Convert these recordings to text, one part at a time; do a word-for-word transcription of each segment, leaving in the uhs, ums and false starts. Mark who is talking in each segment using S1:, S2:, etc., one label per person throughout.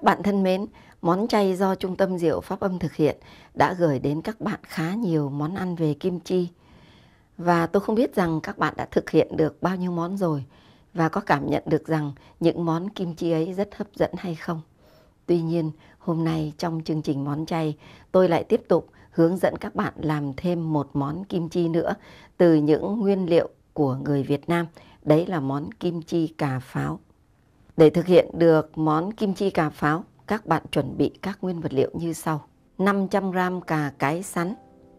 S1: bạn thân mến, món chay do Trung tâm Rượu Pháp Âm thực hiện đã gửi đến các bạn khá nhiều món ăn về kim chi. Và tôi không biết rằng các bạn đã thực hiện được bao nhiêu món rồi và có cảm nhận được rằng những món kim chi ấy rất hấp dẫn hay không. Tuy nhiên, hôm nay trong chương trình món chay, tôi lại tiếp tục hướng dẫn các bạn làm thêm một món kim chi nữa từ những nguyên liệu của người Việt Nam. Đấy là món kim chi cà pháo. Để thực hiện được món kim chi cà pháo, các bạn chuẩn bị các nguyên vật liệu như sau. năm trăm gam cà cái sắn,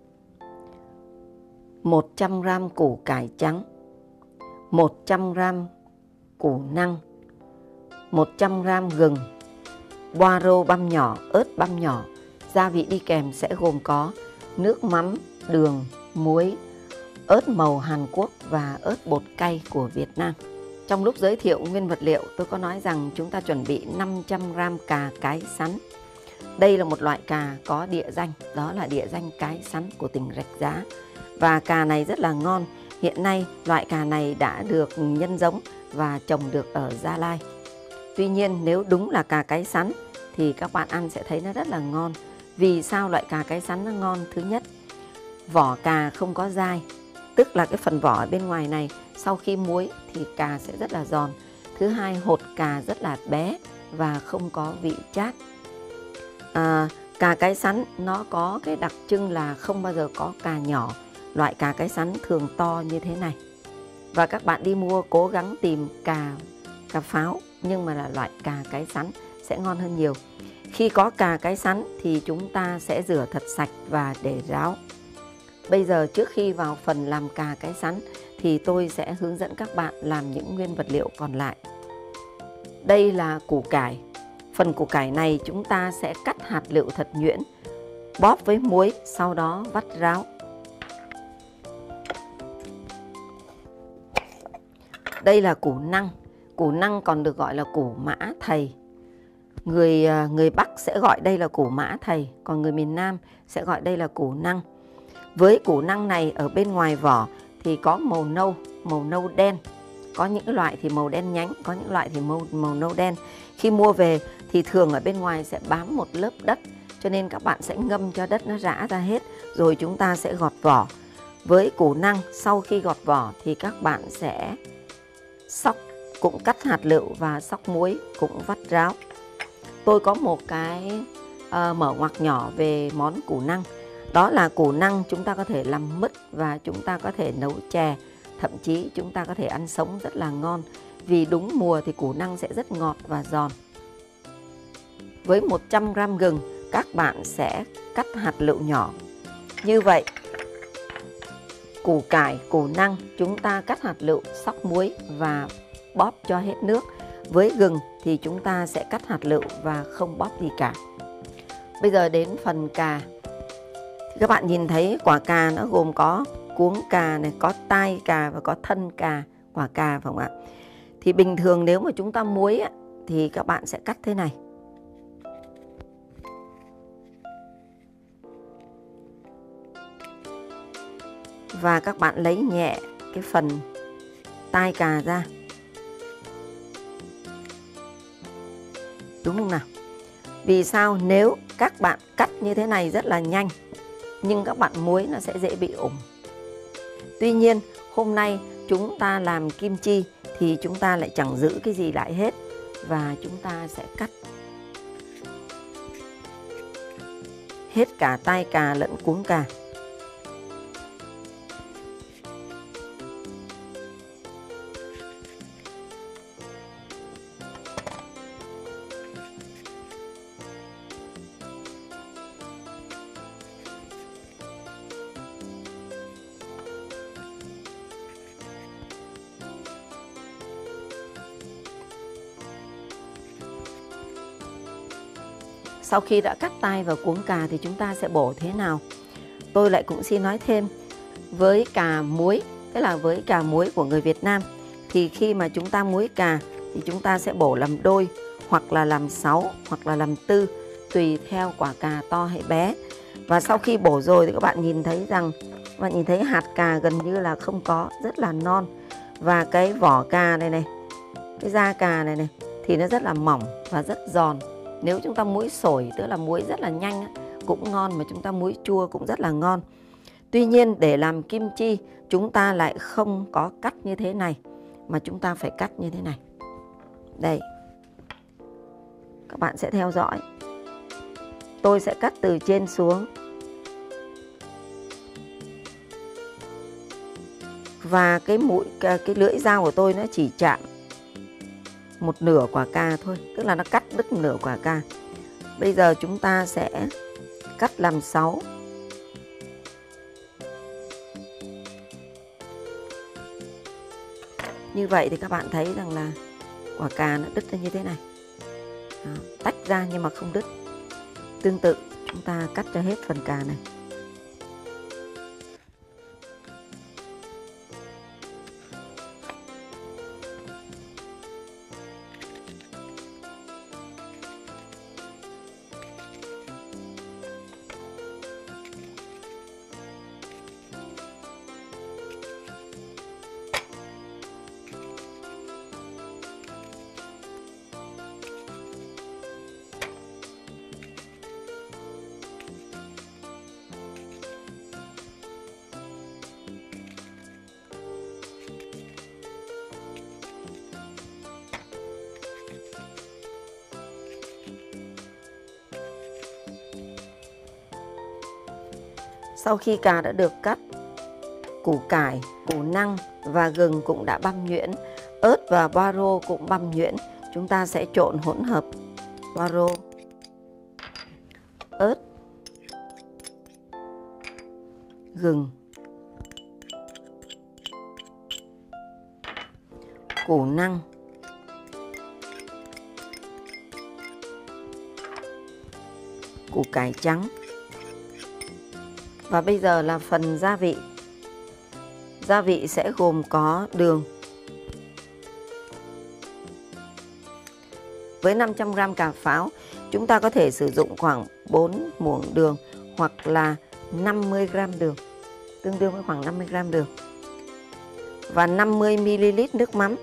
S1: một trăm gam củ cải trắng, một trăm gam củ năng, một trăm gam gừng, poa rô băm nhỏ, ớt băm nhỏ. Gia vị đi kèm sẽ gồm có nước mắm, đường, muối, ớt màu Hàn Quốc và ớt bột cay của Việt Nam. Trong lúc giới thiệu nguyên vật liệu, tôi có nói rằng chúng ta chuẩn bị năm trăm gam cà cái sắn. Đây là một loại cà có địa danh, đó là địa danh cái sắn của tỉnh Rạch Giá. Và cà này rất là ngon. Hiện nay, loại cà này đã được nhân giống và trồng được ở Gia Lai. Tuy nhiên, nếu đúng là cà cái sắn thì các bạn ăn sẽ thấy nó rất là ngon. Vì sao loại cà cái sắn nó ngon? Thứ nhất, vỏ cà không có dai, tức là cái phần vỏ ở bên ngoài này sau khi muối thì cà sẽ rất là giòn. Thứ hai, hột cà rất là bé và không có vị chát. À, cà cái sắn nó có cái đặc trưng là không bao giờ có cà nhỏ. Loại cà cái sắn thường to như thế này. Và các bạn đi mua cố gắng tìm cà cà pháo nhưng mà là loại cà cái sắn sẽ ngon hơn nhiều. Khi có cà cái sắn thì chúng ta sẽ rửa thật sạch và để ráo. Bây giờ trước khi vào phần làm cà cái sắn thì tôi sẽ hướng dẫn các bạn làm những nguyên vật liệu còn lại. Đây là củ cải. Phần củ cải này chúng ta sẽ cắt hạt lựu thật nhuyễn, bóp với muối, sau đó vắt ráo. Đây là củ năng. Củ năng còn được gọi là củ mã thầy. Người, người Bắc sẽ gọi đây là củ mã thầy, còn người miền Nam sẽ gọi đây là củ năng. Với củ năng này ở bên ngoài vỏ thì có màu nâu, màu nâu đen. Có những loại thì màu đen nhánh, có những loại thì màu, màu nâu đen. Khi mua về thì thường ở bên ngoài sẽ bám một lớp đất, cho nên các bạn sẽ ngâm cho đất nó rã ra hết, rồi chúng ta sẽ gọt vỏ. Với củ năng, sau khi gọt vỏ thì các bạn sẽ xóc, cũng cắt hạt lựu và xóc muối, cũng vắt ráo. Tôi có một cái uh, mở ngoặc nhỏ về món củ năng. Đó là củ năng chúng ta có thể làm mứt và chúng ta có thể nấu chè. Thậm chí chúng ta có thể ăn sống rất là ngon. Vì đúng mùa thì củ năng sẽ rất ngọt và giòn. Với một trăm gam gừng, các bạn sẽ cắt hạt lựu nhỏ. Như vậy, củ cải, củ năng chúng ta cắt hạt lựu, xóc muối và bóp cho hết nước. Với gừng thì chúng ta sẽ cắt hạt lựu và không bóp gì cả. Bây giờ đến phần cà. Các bạn nhìn thấy quả cà nó gồm có cuống cà này, có tai cà và có thân cà, quả cà phải không ạ? Thì bình thường nếu mà chúng ta muối á, thì các bạn sẽ cắt thế này. Và các bạn lấy nhẹ cái phần tai cà ra. Đúng không nào? Vì sao? Nếu các bạn cắt như thế này rất là nhanh, nhưng các bạn muối nó sẽ dễ bị ủng. Tuy nhiên, hôm nay chúng ta làm kim chi thì chúng ta lại chẳng giữ cái gì lại hết. Và chúng ta sẽ cắt hết cả tai cà lẫn cuống cà. Sau khi đã cắt tai và cuống cà thì chúng ta sẽ bổ thế nào? Tôi lại cũng xin nói thêm, với cà muối, tức là với cà muối của người Việt Nam, thì khi mà chúng ta muối cà thì chúng ta sẽ bổ làm đôi, hoặc là làm sáu, hoặc là làm tư, tùy theo quả cà to hay bé. Và sau khi bổ rồi thì các bạn nhìn thấy rằng, các bạn nhìn thấy hạt cà gần như là không có, rất là non. Và cái vỏ cà này này, cái da cà này này thì nó rất là mỏng và rất giòn. Nếu chúng ta muối sổi, tức là muối rất là nhanh cũng ngon, mà chúng ta muối chua cũng rất là ngon. Tuy nhiên để làm kim chi chúng ta lại không có cắt như thế này, mà chúng ta phải cắt như thế này. Đây, các bạn sẽ theo dõi. Tôi sẽ cắt từ trên xuống. Và cái mũi cái lưỡi dao của tôi nó chỉ chạm một nửa quả cà thôi, tức là nó cắt đứt nửa quả cà. Bây giờ chúng ta sẽ cắt làm sáu. Như vậy thì các bạn thấy rằng là quả cà nó đứt ra như thế này. Đó, tách ra nhưng mà không đứt. Tương tự chúng ta cắt cho hết phần cà này. Sau khi cà đã được cắt, củ cải, củ năng và gừng cũng đã băm nhuyễn, ớt và baro cũng băm nhuyễn. Chúng ta sẽ trộn hỗn hợp baro, ớt, gừng, củ năng, củ cải trắng. Và bây giờ là phần gia vị. Gia vị sẽ gồm có đường. Với năm trăm gam cà pháo, chúng ta có thể sử dụng khoảng bốn muỗng đường hoặc là năm mươi gam đường, tương đương với khoảng năm mươi gam đường. Và năm mươi mi li lít nước mắm.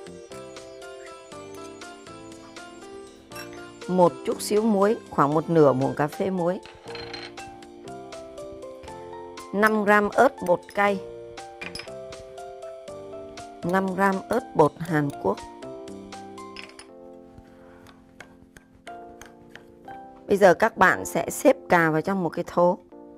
S1: Một chút xíu muối, khoảng một nửa muỗng cà phê muối. năm gam ớt bột cay, năm gam ớt bột Hàn Quốc. Bây giờ các bạn sẽ xếp cà vào trong một cái thố.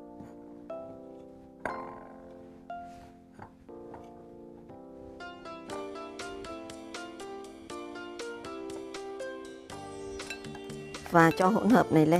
S1: Và cho hỗn hợp này lên.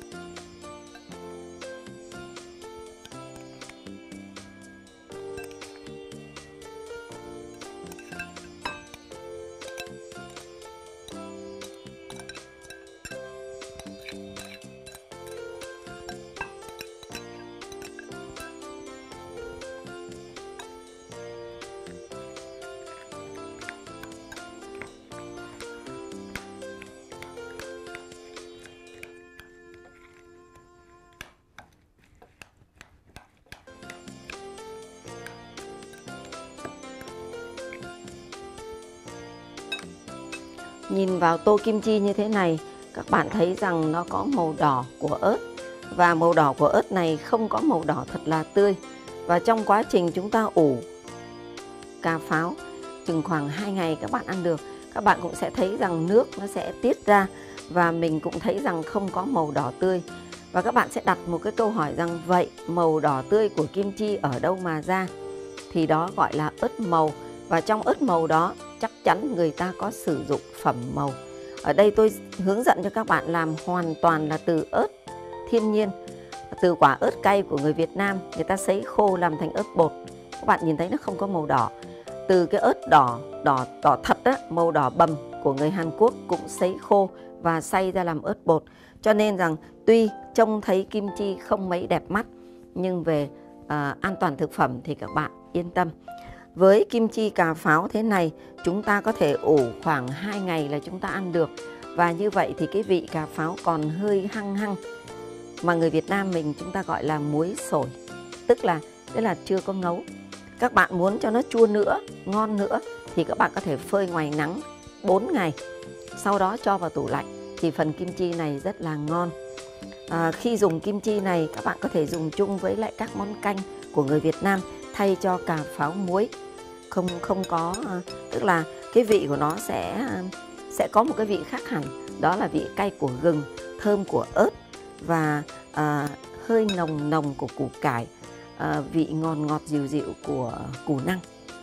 S1: Nhìn vào tô kim chi như thế này, các bạn thấy rằng nó có màu đỏ của ớt. Và màu đỏ của ớt này không có màu đỏ thật là tươi. Và trong quá trình chúng ta ủ cà pháo, chừng khoảng hai ngày các bạn ăn được, các bạn cũng sẽ thấy rằng nước nó sẽ tiết ra. Và mình cũng thấy rằng không có màu đỏ tươi. Và các bạn sẽ đặt một cái câu hỏi rằng vậy màu đỏ tươi của kim chi ở đâu mà ra? Thì đó gọi là ớt màu. Và trong ớt màu đó chắc chắn người ta có sử dụng phẩm màu. Ở đây tôi hướng dẫn cho các bạn làm hoàn toàn là từ ớt thiên nhiên, từ quả ớt cay của người Việt Nam, người ta sấy khô làm thành ớt bột. Các bạn nhìn thấy nó không có màu đỏ. Từ cái ớt đỏ, đỏ, đỏ thật á, màu đỏ bầm của người Hàn Quốc cũng sấy khô và xay ra làm ớt bột. Cho nên rằng tuy trông thấy kim chi không mấy đẹp mắt, nhưng về à, an toàn thực phẩm thì các bạn yên tâm. Với kim chi cà pháo thế này, chúng ta có thể ủ khoảng hai ngày là chúng ta ăn được. Và như vậy thì cái vị cà pháo còn hơi hăng hăng, mà người Việt Nam mình chúng ta gọi là muối sổi, tức là tức là chưa có ngấu. Các bạn muốn cho nó chua nữa, ngon nữa thì các bạn có thể phơi ngoài nắng bốn ngày, sau đó cho vào tủ lạnh. thì phần kim chi này rất là ngon. À, khi dùng kim chi này các bạn có thể dùng chung với lại các món canh của người Việt Nam thay cho cà pháo muối. Không không có tức là cái vị của nó sẽ sẽ có một cái vị khác hẳn, đó là vị cay của gừng, thơm của ớt và à, hơi nồng nồng của củ cải, à, vị ngọt ngọt dịu dịu của củ năng.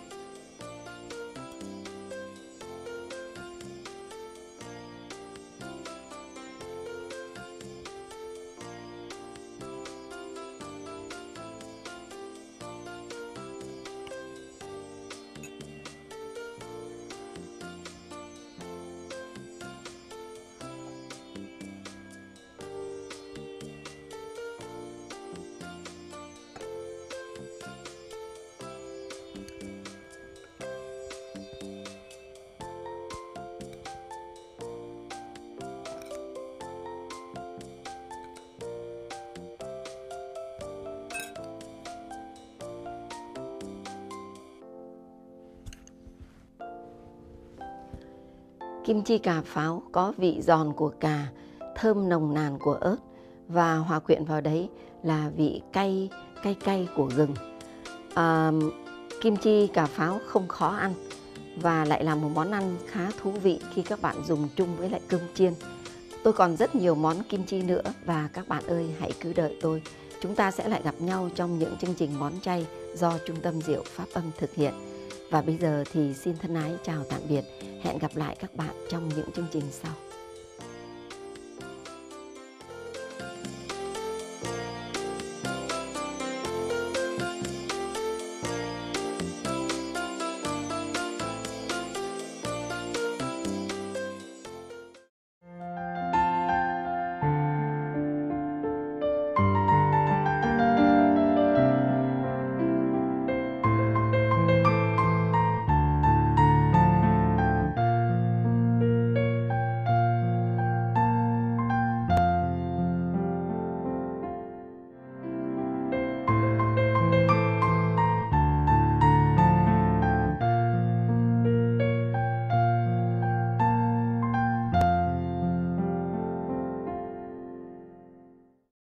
S1: Kim chi cà pháo có vị giòn của cà, thơm nồng nàn của ớt và hòa quyện vào đấy là vị cay cay cay của gừng. À, kim chi cà pháo không khó ăn và lại là một món ăn khá thú vị khi các bạn dùng chung với lại cơm chiên. Tôi còn rất nhiều món kim chi nữa và các bạn ơi hãy cứ đợi tôi. Chúng ta sẽ lại gặp nhau trong những chương trình món chay do Trung tâm Rượu Pháp Âm thực hiện. Và bây giờ thì xin thân ái chào tạm biệt. Hẹn gặp lại các bạn trong những chương trình sau.